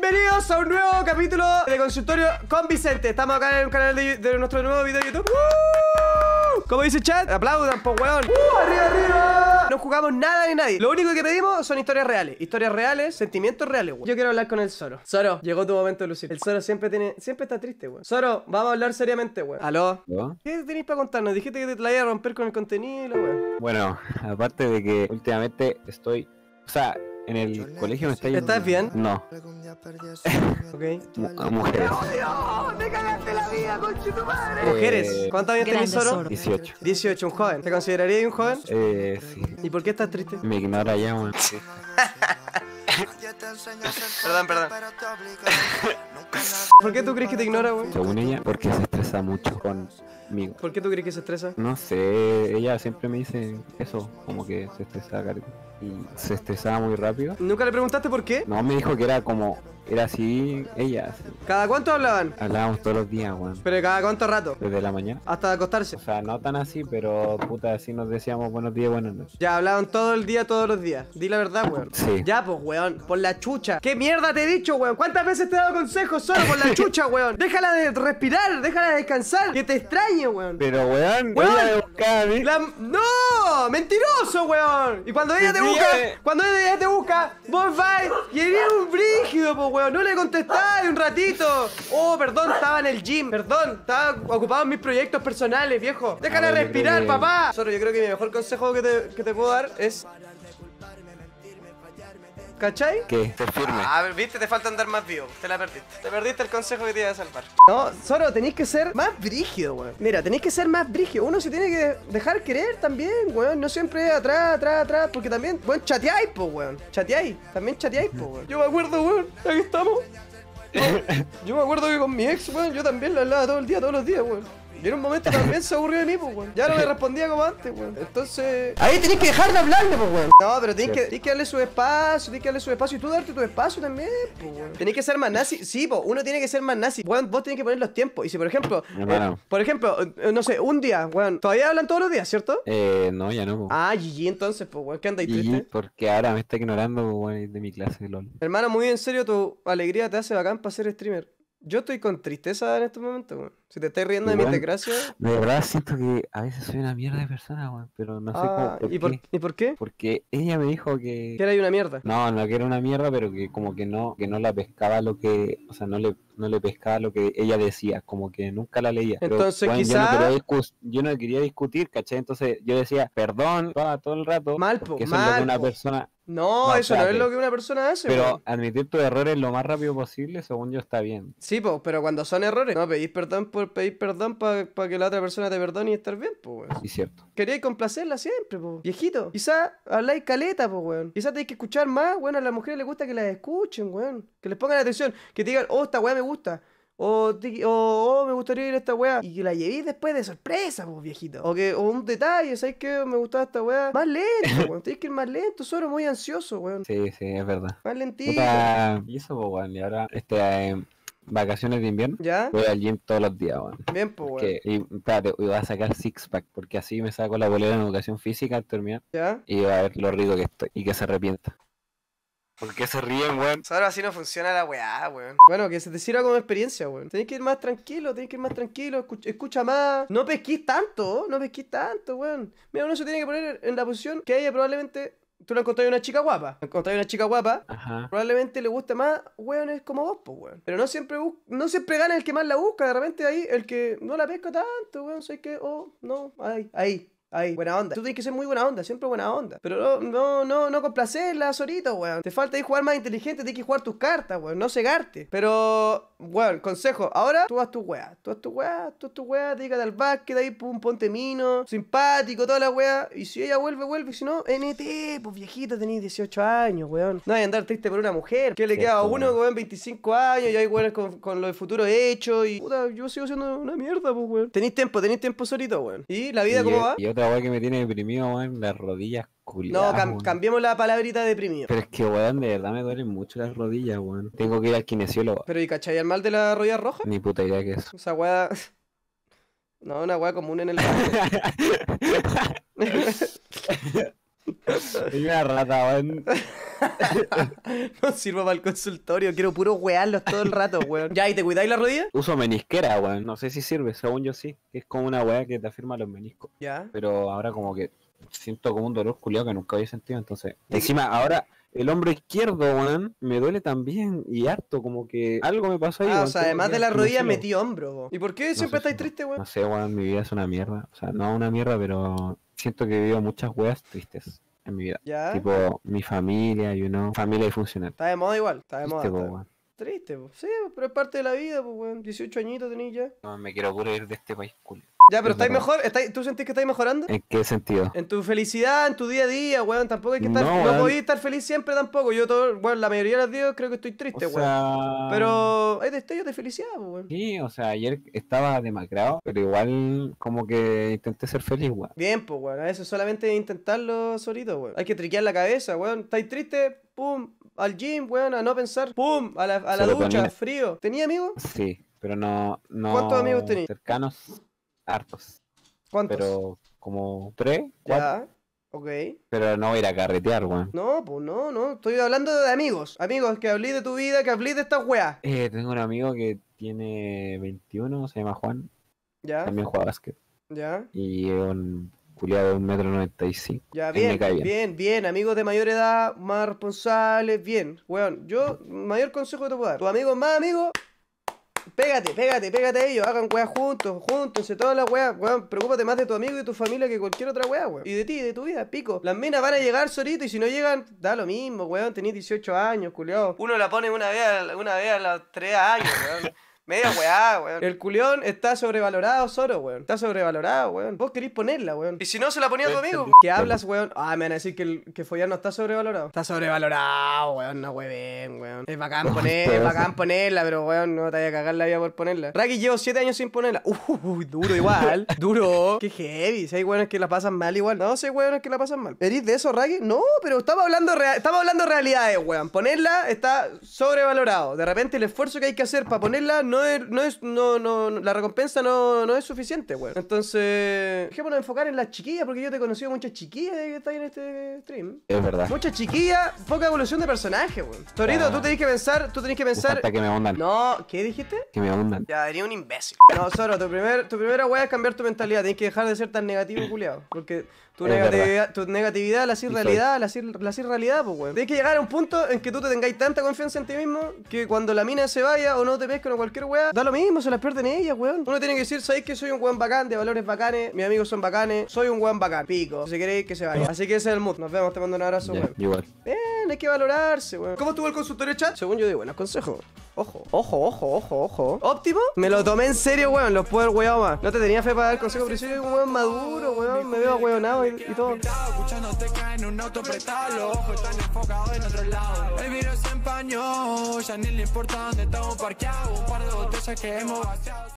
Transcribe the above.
Bienvenidos a un nuevo capítulo de Consultorio con Vicente. Estamos acá en el canal de nuestro nuevo video de YouTube. Como dice el chat, aplaudan, po weón. Arriba, arriba. No jugamos nada ni nadie. Lo único que pedimos son historias reales, sentimientos reales, weón. Yo quiero hablar con el Zoro. Zoro, llegó tu momento de lucir. El Zoro siempre está triste, weón. Zoro, vamos a hablar seriamente, weón. ¿Aló? ¿No? ¿Qué tenéis para contarnos? Dijiste que te la ibas a romper con el contenido y la weón. Bueno, aparte de que últimamente estoy... O sea, en el colegio me está yendo... ¿Estás bien? No. Ok. Mujeres. ¡Me cagaste la vida, conche tu madre! Mujeres. ¿Cuántos años tenés, Zoro? 18. 18, un joven. ¿Te considerarías un joven? Sí. ¿Y por qué estás triste? Me ignora ya, weón. Perdón. ¿Por qué tú crees que te ignora, güey? Según ella, porque se estresa mucho conmigo. ¿Por qué tú crees que se estresa? No sé, ella siempre me dice eso, como que se estresa, Carlos. Y se estresaba muy rápido. ¿Nunca le preguntaste por qué? No, me dijo que era como... Era así, ella. Así. ¿Cada cuánto hablaban? Hablábamos todos los días, weón. ¿Pero cada cuánto rato? Desde la mañana. Hasta acostarse. O sea, no tan así, pero puta, así nos decíamos buenos días, buenas noches. Ya, hablaban todo el día, todos los días. Di la verdad, weón. Sí. Ya, pues, weón, por la chucha. ¿Qué mierda te he dicho, weón? ¿Cuántas veces te he dado consejos solo por la chucha, weón? Déjala de respirar, déjala de descansar. Que te extrañe, weón. Pero, weón, Weón, ella me buscaba a mí. ¡No! ¡Mentiroso, weón! Y cuando ella te busca, vos vais y eres un brígido, pues, weón. No le contestáis un ratito. Oh, perdón, estaba en el gym. Perdón, estaba ocupado en mis proyectos personales, viejo. Déjala respirar, papá. Solo yo creo que mi mejor consejo que te puedo dar es... ¿Cachai? ¿Qué? Ser firme. A ver, viste, te falta andar más vivo. Te la perdiste. Te perdiste el consejo que te iba a salvar. No, Zoro, tenéis que ser más brígido, weón. Mira, tenéis que ser más brígido. Uno se tiene que dejar querer también, weón. No siempre atrás. Porque también, weón, chateáis, po, weón. Chateáis. También chateáis, po, weón. Yo me acuerdo, weón. Aquí estamos. Yo me acuerdo que con mi ex, weón, yo también le hablaba todo el día, todos los días, weón. Y en un momento también se aburrió de mí, pues, weón. Ya no me respondía como antes, weón. Entonces... Ahí tenés que dejar de hablarle, pues, weón. No, pero tenés que darle su espacio, y tú darte tu espacio también, pues, weón. Tenés que ser más nazi. Sí, pues, uno tiene que ser más nazi. Weón, vos tenés que poner los tiempos. Y si, por ejemplo, no sé, un día, weón, todavía hablan todos los días, ¿cierto? No, ya no, po. Ah, GG entonces, pues, weón, ¿qué andáis triste? Porque ahora me está ignorando, weón, de mi clase de LOL. Hermano, muy en serio, tu alegría te hace bacán para ser streamer. Yo estoy con tristeza en estos momentos, weón. Si te estás riendo de mi desgracia. De verdad siento que a veces soy una mierda de persona, weón. Pero no sé cómo. ¿Y por qué? Porque ella me dijo que era una mierda. No que era una mierda, pero que como que no la pescaba lo que. O sea, no le pescaba lo que ella decía. Como que nunca la leía. Entonces, pero, weón, quizás. yo no quería discutir, ¿cachai? Entonces yo decía, perdón, todo el rato. Mal, po, que eso es lo que una persona. No, eso no es lo que una persona hace. Pero weón. admitir tus errores lo más rápido posible, según yo, está bien. Sí, pues, pero cuando son errores, no pedís perdón por pedir perdón para que la otra persona te perdone y estar bien, pues, weón. Sí, cierto. Queríais complacerla siempre, pues, viejito. Quizás habláis caleta, pues, weón. Quizás tenéis que escuchar más, weón. A las mujeres les gusta que las escuchen, weón. Que les pongan atención, que te digan, oh, esta weá me gusta. O me gustaría ir a esta weá. Y que la llevéis después de sorpresa, pues, viejito. O un detalle, ¿sabes qué? Me gustaba esta weá. Más lento, weón. Tenéis que ir más lento, solo muy ansioso, weón. Sí, es verdad. Más lentito. Y eso, pues, weón. Y ahora, vacaciones de invierno, ¿Ya? voy al gym todos los días, weón. Bien, pues, weón. Y espérate, voy a sacar six pack, porque así me saco la bolera en educación física al terminar. ¿Ya? Y va a ver lo rico que estoy. Y que se arrepienta. ¿Por qué se ríen, weón? Ahora así no funciona la weá, weón. Bueno, que se te sirva como experiencia, weón. Tenés que ir más tranquilo, escucha más. No pesquís tanto, weón. Mira, uno se tiene que poner en la posición que a ella probablemente... Tú la encontrás una chica guapa. Ajá. Probablemente le guste más weones como vos, pues, weón. Pero no siempre gana el que más la busca. De repente ahí, el que no la pesca tanto, weón. Sé que, no, ahí, buena onda. Tú tienes que ser muy buena onda, siempre buena onda. Pero no complacerla, Zorito, weón. Te falta ahí jugar más inteligente, tienes que jugar tus cartas, weón. No cegarte. Pero, weón, consejo. Ahora, tú haz tu weá, dedícate al básquet, ahí, pum, ponte mino, simpático, toda la weá. Y si ella vuelve. Y si no, NT, pues viejito, tenés 18 años, weón. No hay que andar triste por una mujer. ¿Qué le queda a uno, weón, 25 años? Y hay weones con lo del futuro hecho. Y, puta, yo sigo siendo una mierda, pues, weón. Tenéis tiempo, Zorito, weón. ¿Y la vida cómo va? Otra weá que me tiene deprimido, weón, las rodillas culiadas. No, cambiemos la palabrita deprimido. Pero es que, weón, de verdad me duelen mucho las rodillas, weón. Tengo que ir al kinesiólogo. Pero, ¿y cachai el mal de la rodilla roja? Ni puta idea que es. O sea, weá... No, una weá común en el... Soy una rata, weón. No sirvo para el consultorio, quiero puro wearlos todo el rato, weón. Ya, ¿y te cuidáis la rodilla? Uso menisquera, weón. No sé si sirve, según yo sí. Es como una weá que te afirma los meniscos. Ya. Pero ahora como que siento como un dolor culiado que nunca había sentido, entonces. Encima, ahora el hombro izquierdo, weón, me duele también y harto, como que algo me pasó ahí, Ah, weón. o sea, Tengo además que de ir la al rodilla ginecólogo. metí hombro, po. ¿Y por qué siempre estáis triste, weón? No sé, weón, mi vida es una mierda. O sea, no una mierda, pero siento que vivo muchas weas tristes en mi vida. Ya. Tipo, mi familia, familia disfuncional. Está de moda igual, está de moda. Triste, po, está- weón. Triste, po. Sí, pero es parte de la vida, pues, weón. 18 añitos tenés ya. No, me quiero puro ir de este país, culo. Ya, pero Es estáis verdad. mejor, ¿tú sentís que estáis mejorando? ¿En qué sentido? En tu felicidad, en tu día a día, weón. Tampoco hay que estar. No, No, weón. podéis estar feliz siempre tampoco. Yo todo, bueno, la mayoría de los días creo que estoy O triste, weón. sea... Pero hay destellos de felicidad, pues, weón. Sí, o sea, ayer estaba demacrado, pero igual como que intenté ser feliz, weón. Bien, pues, weón. A veces solamente intentarlo solito, weón. Hay que triquear la cabeza, weón. ¿Estáis triste? Pum. Al gym, weón. A no pensar. Pum. A la Serotonina. ducha. Frío. ¿Tenía amigos? Sí, pero no... ¿Cuántos amigos tenés? Cercanos, hartos. ¿Cuántos? Pero como 3, 4. Ya. Ok. Pero no voy a ir a carretear, weón. No, pues no, no. Estoy hablando de amigos. Amigos, que hablé de tu vida, que hablé de estas weas. Tengo un amigo que tiene 21, se llama Juan, Ya, también juega básquet. ya. Y es un culiado de 1,95 m. Ya, Él bien, me cae bien. bien, bien, amigos de mayor edad, más responsables, bien. Weón, yo, mayor consejo que te puedo dar. Tus amigos más amigos, pégate a ellos, hagan weas juntos, júntense todas las weas, weón, preocúpate más de tu amigo y de tu familia que cualquier otra wea, weón. Y de ti, de tu vida, pico. Las minas van a llegar solito y si no llegan, da lo mismo, weón, tenés 18 años, culiao. Uno la pone una vez a los 3 años, weón. Media weá, weón. El culión está sobrevalorado, Zoro, weón. Está sobrevalorado, weón. Vos querís ponerla, weón. Y si no, se la ponía a tu amigo. ¿Qué hablas, weón? Ah, me van a decir que follar no está sobrevalorado. Está sobrevalorado, weón. No hueven, weón. Es bacán ponerla, pero weón, no te vayas a cagar la vida por ponerla. Raki, llevo 7 años sin ponerla. Duro igual. Duro. Qué heavy. Si hay weones que la pasan mal igual. No, si hay weones que la pasan mal. ¿Eres de eso, Raki? No, pero estamos hablando realidades, weón. Ponerla está sobrevalorado. De repente el esfuerzo que hay que hacer para ponerla no es, la recompensa no es suficiente, weón. Entonces, dejémonos enfocar en las chiquillas, porque yo te he conocido muchas chiquillas que están en este stream. Es verdad. Muchas chiquillas, poca evolución de personaje, weón. Torito, Ah. tú tenés que pensar. Falta que me hundan. No, ¿qué dijiste? Que me hundan. Ya, eres un imbécil. No, Zoro, tu primera weá es cambiar tu mentalidad. Tienes que dejar de ser tan negativo, culiado. Porque tu negatividad la haces Sí, realidad, la haces realidad, pues, weón. Tienes que llegar a un punto en que tú te tengáis tanta confianza en ti mismo que cuando la mina se vaya o no te pescan o cualquier weá, da lo mismo, se las pierden ellas, weón. Uno tiene que decir, sabéis que soy un weón bacán, de valores bacanes, mis amigos son bacanes, soy un weón bacán. Pico, si queréis que se vaya. Así que ese es el mood. Nos vemos, te mando un abrazo, Ya, weón. igual. Bien, hay que valorarse, weón. ¿Cómo estuvo el consultorio chat? Según yo di buenos consejos. Ojo. ¿Óptimo? Me lo tomé en serio, weón. Los puedo haber weado más. No te tenía fe para dar consejo, pero soy un weón maduro, weón. Me veo weonado y todo. Escuchándote cae en un auto apretado, los ojos están enfocados en otro lado. El vino se empañó, ya ni le importa dónde estamos parqueados. Un par de botellas que hemos vaciado.